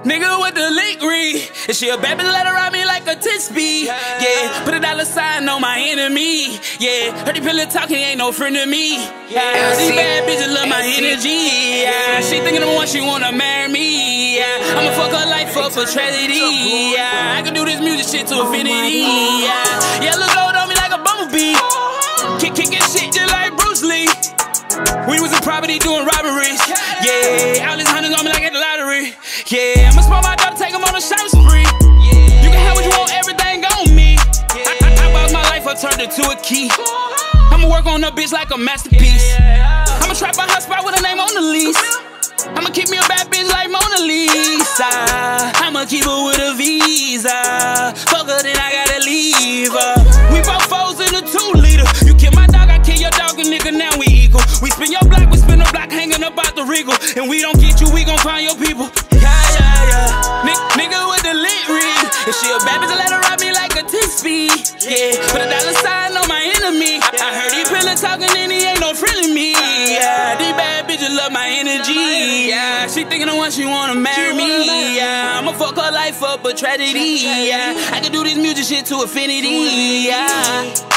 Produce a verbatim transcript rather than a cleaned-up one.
Nigga with the link read. And she a bad bitch, let her ride me like a ten speed. Yeah, put a dollar sign on my enemy. Yeah, heard the pillow talking, ain't no friend of me. Yeah, these bad bitches love my energy. Yeah, she thinking of one, she wanna marry me. Yeah, I'ma fuck her life up for tragedy. Yeah, I can do this music shit to infinity. Yeah, yellow gold on me like a bumblebee. Kick, kicking shit just like Bruce Lee. We was in property doing robberies. Yeah, all these hundreds on me like at the lottery. Yeah, I'ma spoil my daughter, take him on a shop spree. You can have what you want, everything on me. I, I, I bossed my life up, turned it to a key. I'ma work on a bitch like a masterpiece. I'ma trap a hot spot with a name on the lease. I'ma keep me a bad bitch like Mona Lisa. I'ma keep her with a visa. Fuck her, then I gotta leave her. We both foes in a two liter. You kill my dog, I kill your dog, and nigga, now we equal. We spin your block, we spin a block, hanging up out the regal. And we don't get you, we gon' find your people. Yeah, yeah, yeah. N nigga with the lit rig. If she a bad bitch, let her ride me like a ten speed. Yeah, put a dollar sign on my enemy. I, I heard he pillow talking and he ain't no friend of me. Yeah, these bad bitches love my energy. Yeah, she thinking of one, she wanna marry me. Yeah, I'ma fuck her life up a tragedy. Yeah, I can do this music shit to infinity. Yeah.